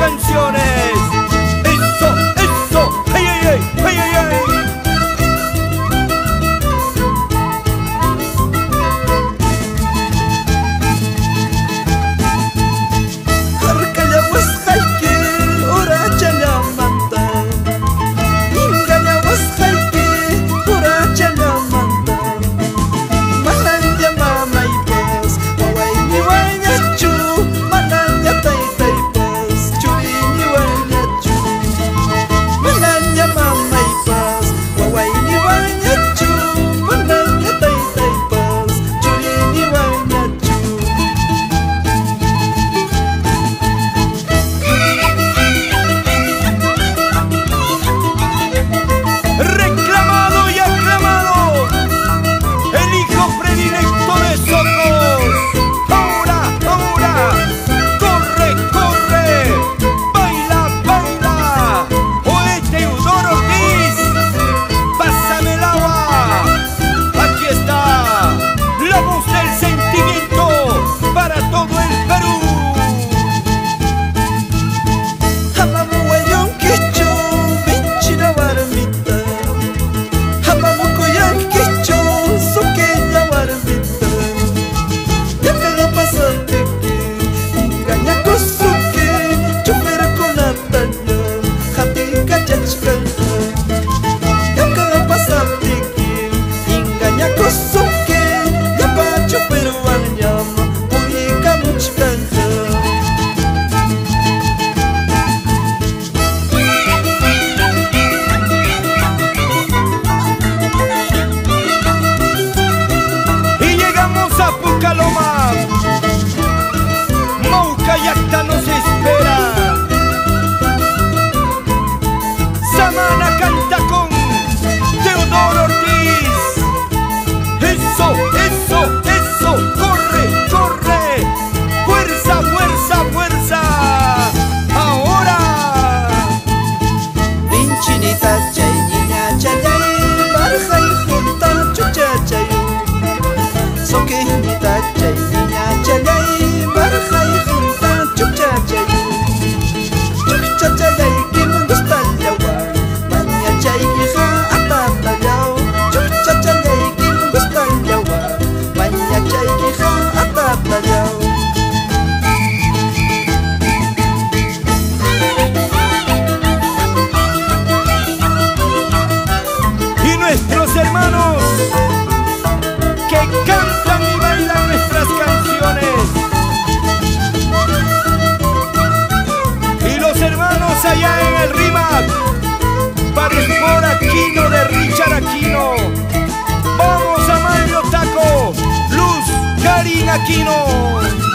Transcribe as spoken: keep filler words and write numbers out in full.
canciones. Eso, eso, ay, ay, ay, ay, ay, ay. Nos espera. Samana canta con Teodoro Ortiz. Eso, eso, eso, corre, corre. Fuerza, fuerza, fuerza. Ahora. Vinchinita chay, niña chay, barja y junta chucha chay. Soquinita chay, niña chay, barja y junta. Y nuestros hermanos que cantan y bailan nuestras canciones. Y los hermanos allá en el RIMAC, Parismor Aquino de Richard Aquino. Vamos a Mario Taco, Luz Karin Aquino.